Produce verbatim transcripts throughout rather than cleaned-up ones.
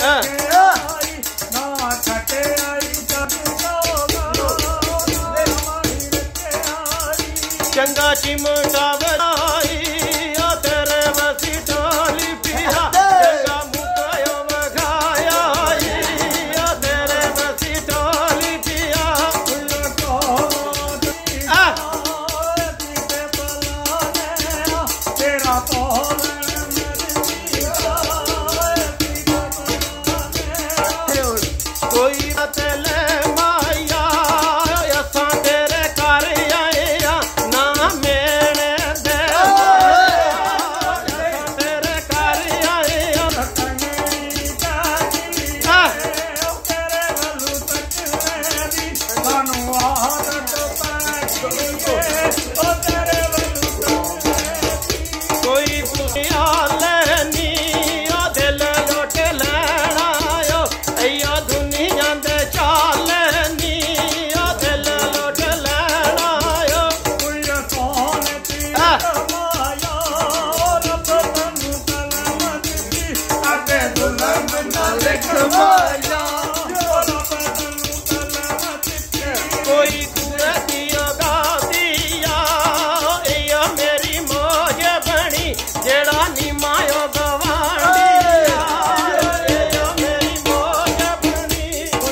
चंगा चिमटा बनाई आ तेरे बसी टोली पिया चंगा मुकायो मखाया आ तेरे बसी टोली पिया तेरा कोई बतले माया असा तेरे घर आए ना मेरे दे तेरे घर आए कोई दुनिया लेनी दिल लुट लेना अया दुनिया दे चालनी दिल लुट लेना कोई कुरतिया गादिया या मेरी मौज बनी जेड़ा नी मायो गवांडिया या मेरी मौज बनी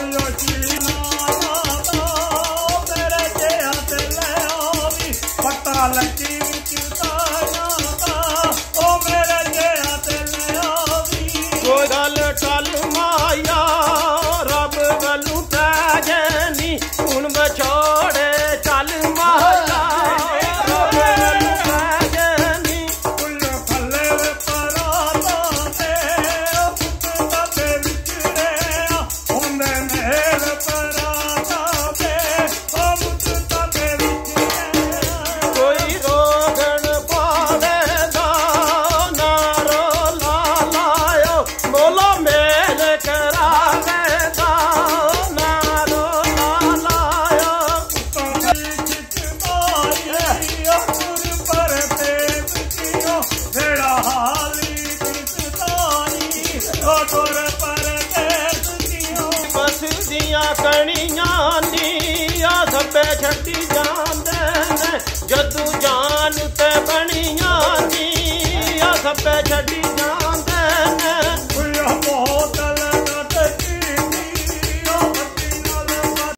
तेरे जेहा ते ले आवी पत्ता लगी विच ताया ओ मेरे जेहा ते ले आवी कोई गल टल माया रब गलू पै जैनी हुण बछोड़े चल माया रब गलू पै जैनी फुल फले पराता ते पुत ते विचड़े हुंदे मेल पराता ते ओ पुत ते विचड़े कोई रोगण पावे दा नारो ला लायो बोलो मेल करावे दा नारो ला लायो पर ते जेड़ा हाली किसतानी ओ तुर पर ते बस दियां कणियां नी आ सब्बे छड्डी